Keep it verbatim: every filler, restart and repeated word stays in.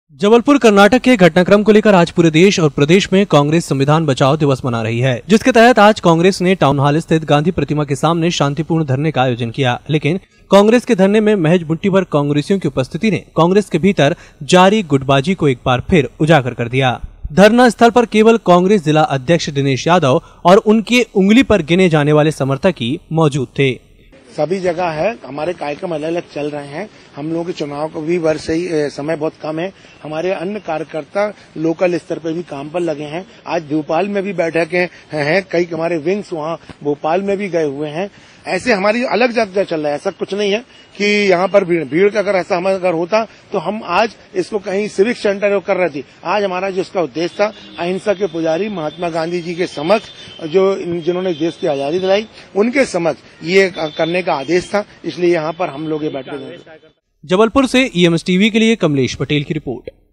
जबलपुर कर्नाटक के घटनाक्रम को लेकर आज पूरे देश और प्रदेश में कांग्रेस संविधान बचाओ दिवस मना रही है, जिसके तहत आज कांग्रेस ने टाउन हॉल स्थित गांधी प्रतिमा के सामने शांतिपूर्ण धरने का आयोजन किया। लेकिन कांग्रेस के धरने में महज मुट्ठी भर कांग्रेसियों की उपस्थिति ने कांग्रेस के भीतर जारी गुटबाजी को एक बार फिर उजागर कर दिया। धरना स्थल पर केवल कांग्रेस जिला अध्यक्ष दिनेश यादव और उनके उंगली पर गिने जाने वाले समर्थक ही मौजूद थे। सभी जगह है, हमारे कार्यक्रम अलग अलग चल रहे हैं। हम लोगों के चुनाव को भी वर्ष ही समय बहुत कम है। हमारे अन्य कार्यकर्ता लोकल स्तर पर भी काम पर लगे हैं। आज भोपाल में भी बैठकें हैं, कई हमारे विंग्स वहां भोपाल में भी गए हुए हैं। ऐसे हमारी अलग जगह चल रहा है। ऐसा कुछ नहीं है कि यहाँ पर भीड़ भीड़ का अगर ऐसा हमारा अगर होता तो हम आज इसको कहीं सिविक सेंटर कर रहे थे। आज हमारा जो इसका उद्देश्य था, अहिंसा के पुजारी महात्मा गांधी जी के समक्ष, जो जिन्होंने देश की आजादी दिलाई, उनके समक्ष ये करने का आदेश था। इसलिए यहाँ पर हम लोग ये बैठे हुए हैं। जबलपुर से ई एम एस टीवी के लिए कमलेश पटेल की रिपोर्ट।